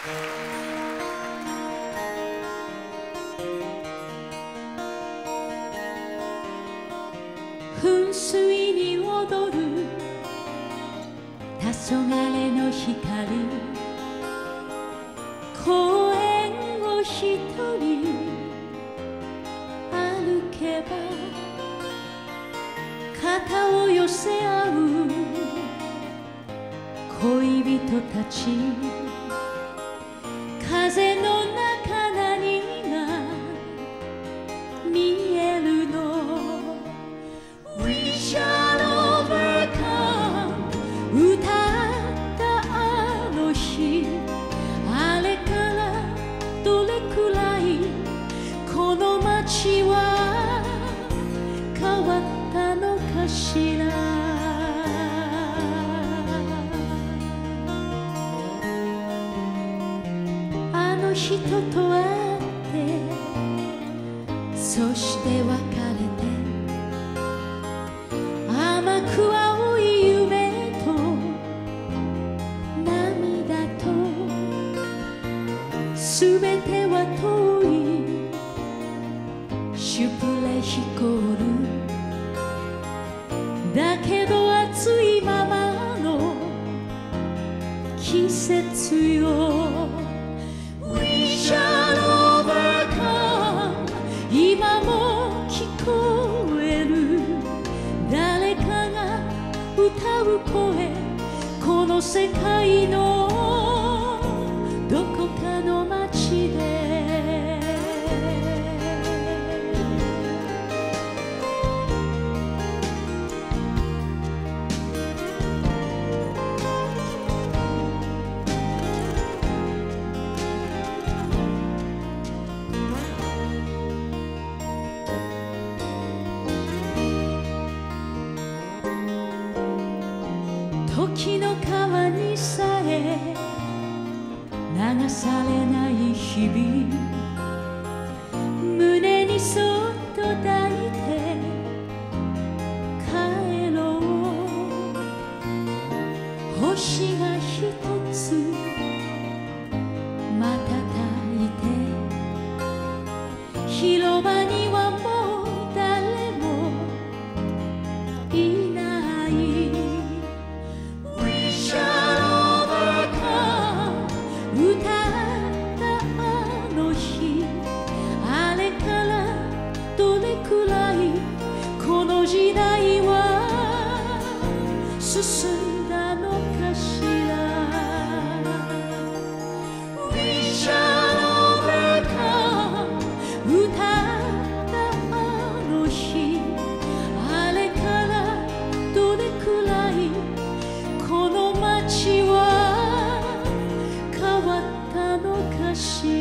噴水に踊る黄昏の光、公園を一人歩けば肩を寄せ合う恋人たち、風の中何が見えるの。 We shall overcome 歌ったあの日、あれからどれくらいこの街は変わったのかしら。あの人と会ってそして別れて、甘く青い夢と涙とすべては遠いシュプレヒコールだけど暑いままの季節よ。 We shall overcome 今も聞こえる誰かが歌う声、この世界のどこかの街で。時の川にさえ流されない日々、胸にそっと抱いて帰ろう。星が一つ瞬いて、広場にはもう誰もいない。歌ったあの日、あれからどれくらいこの時代は進んだのかしら。 We shall overcome 歌ったあの日、あれからどれくらいこの街は変わったのかしら。